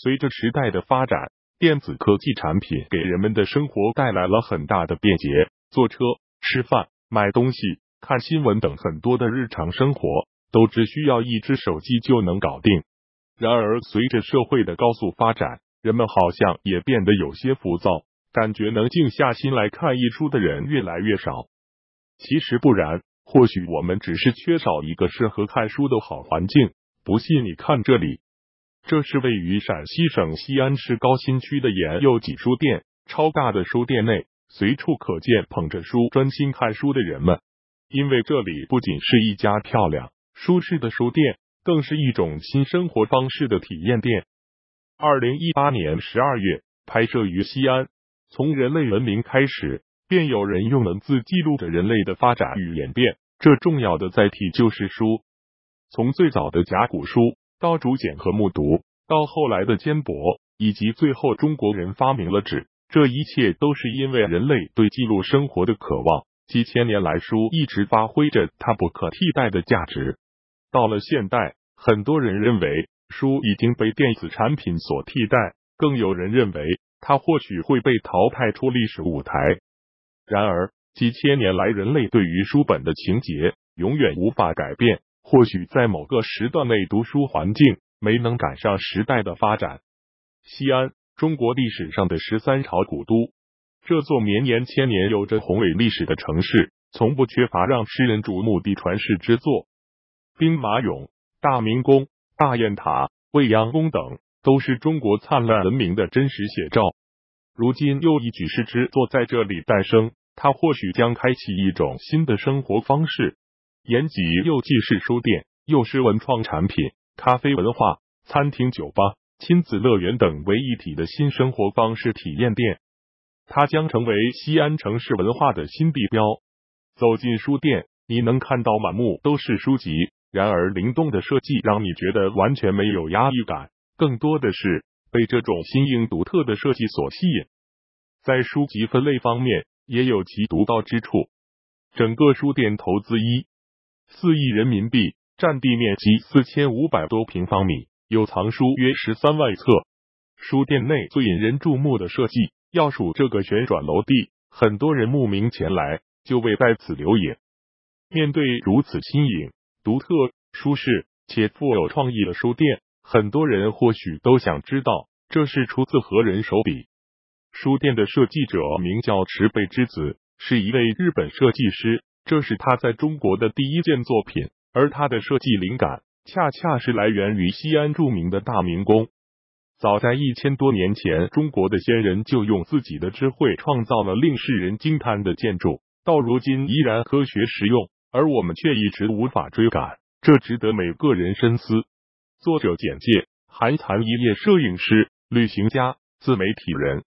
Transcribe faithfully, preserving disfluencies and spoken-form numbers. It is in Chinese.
随着时代的发展，电子科技产品给人们的生活带来了很大的便捷，坐车、吃饭、买东西、看新闻等很多的日常生活都只需要一只手机就能搞定。然而，随着社会的高速发展，人们好像也变得有些浮躁，感觉能静下心来看一书的人越来越少。其实不然，或许我们只是缺少一个适合看书的好环境。不信你看这里，这是位于陕西省西安市高新区的严幼纪书店。超大的书店内，随处可见捧着书专心看书的人们。因为这里不仅是一家漂亮舒适的书店，更是一种新生活方式的体验店。二零一八年十二月，拍摄于西安。从人类文明开始，便有人用文字记录着人类的发展与演变，这重要的载体就是书。从最早的甲骨书，到竹简和木牍，到后来的缣帛，以及最后中国人发明了纸，这一切都是因为人类对记录生活的渴望。几千年来，书一直发挥着它不可替代的价值。到了现代，很多人认为书已经被电子产品所替代，更有人认为它或许会被淘汰出历史舞台。然而，几千年来，人类对于书本的情结永远无法改变。或许在某个时段内，读书环境没能赶上时代的发展。西安，中国历史上的十三朝古都，这座绵延千年、有着宏伟历史的城市，从不缺乏让世人瞩目的传世之作。兵马俑、大明宫、大雁塔、未央宫等，都是中国灿烂文明的真实写照。如今又一举世之作在这里诞生，它或许将开启一种新的生活方式。延吉又既是书店，又是文创产品、咖啡文化、餐厅、酒吧、亲子乐园等为一体的新生活方式体验店。它将成为西安城市文化的新地标。走进书店，你能看到满目都是书籍，然而灵动的设计让你觉得完全没有压抑感，更多的是被这种新颖独特的设计所吸引。在书籍分类方面，也有其独到之处。整个书店投资一四亿人民币，占地面积四千五百多平方米，有藏书约十三万册。书店内最引人注目的设计，要数这个旋转楼梯，很多人慕名前来，就为在此留影。面对如此新颖、独特、舒适且富有创意的书店，很多人或许都想知道，这是出自何人手笔。书店的设计者名叫池贝之子，是一位日本设计师。这是他在中国的第一件作品，而他的设计灵感恰恰是来源于西安著名的大明宫。早在一千多年前，中国的先人就用自己的智慧创造了令世人惊叹的建筑，到如今依然科学实用，而我们却一直无法追赶，这值得每个人深思。作者简介：韩残，一业摄影师、旅行家、自媒体人。